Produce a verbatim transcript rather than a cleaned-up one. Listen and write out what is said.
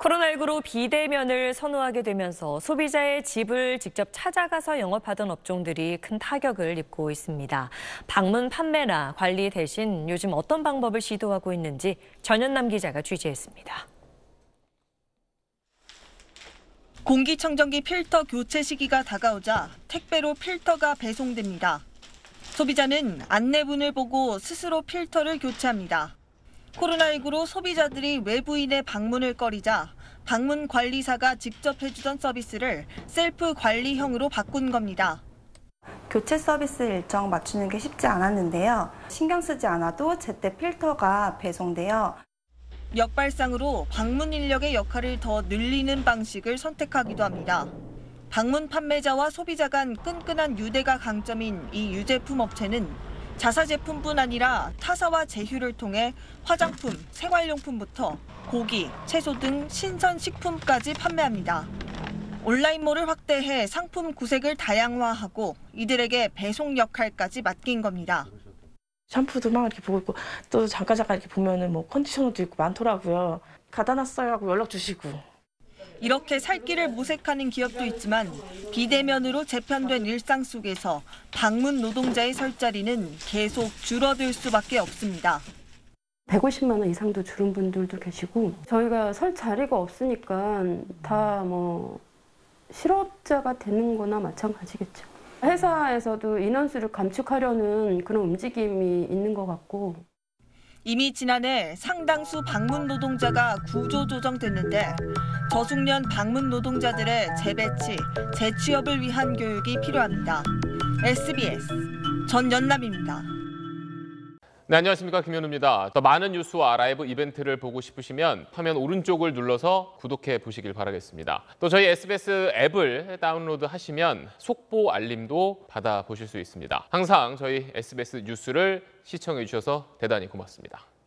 코로나십구로 비대면을 선호하게 되면서 소비자의 집을 직접 찾아가서 영업하던 업종들이 큰 타격을 입고 있습니다. 방문 판매나 관리 대신 요즘 어떤 방법을 시도하고 있는지 전연남 기자가 취재했습니다. 공기청정기 필터 교체 시기가 다가오자 택배로 필터가 배송됩니다. 소비자는 안내문을 보고 스스로 필터를 교체합니다. 코로나십구로 소비자들이 외부인의 방문을 꺼리자 방문 관리사가 직접 해주던 서비스를 셀프 관리형으로 바꾼 겁니다. 교체 서비스 일정 맞추는 게 쉽지 않았는데요. 신경 쓰지 않아도 제때 필터가 배송돼요. 역발상으로 방문 인력의 역할을 더 늘리는 방식을 선택하기도 합니다. 방문 판매자와 소비자 간 끈끈한 유대가 강점인 이 유제품 업체는 자사 제품뿐 아니라 타사와 제휴를 통해 화장품, 생활용품부터 고기, 채소 등 신선 식품까지 판매합니다. 온라인몰을 확대해 상품 구색을 다양화하고 이들에게 배송 역할까지 맡긴 겁니다. 샴푸도 막 이렇게 보고 있고 또 잠깐 잠깐 이렇게 보면은 뭐 컨디셔너도 있고 많더라고요. 가다 놨어요 하고 연락 주시고. 이렇게 살 길을 모색하는 기업도 있지만 비대면으로 재편된 일상 속에서 방문 노동자의 설 자리는 계속 줄어들 수밖에 없습니다. 백오십만 원 이상도 줄은 분들도 계시고 저희가 설 자리가 없으니까 다 뭐 실업자가 되는 거나 마찬가지겠죠. 회사에서도 인원수를 감축하려는 그런 움직임이 있는 것 같고. 이미 지난해 상당수 방문 노동자가 구조조정됐는데 저숙련 방문 노동자들의 재배치, 재취업을 위한 교육이 필요합니다. 에스비에스 전연남입니다. 네, 안녕하십니까. 김현우입니다. 더 많은 뉴스와 라이브 이벤트를 보고 싶으시면 화면 오른쪽을 눌러서 구독해 보시길 바라겠습니다. 또 저희 에스비에스 앱을 다운로드 하시면 속보 알림도 받아보실 수 있습니다. 항상 저희 에스비에스 뉴스를 시청해 주셔서 대단히 고맙습니다.